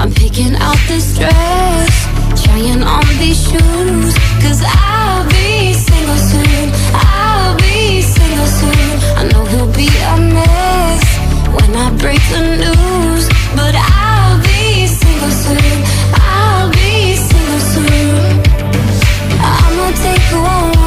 I'm picking out this dress, trying on these shoes, 'cause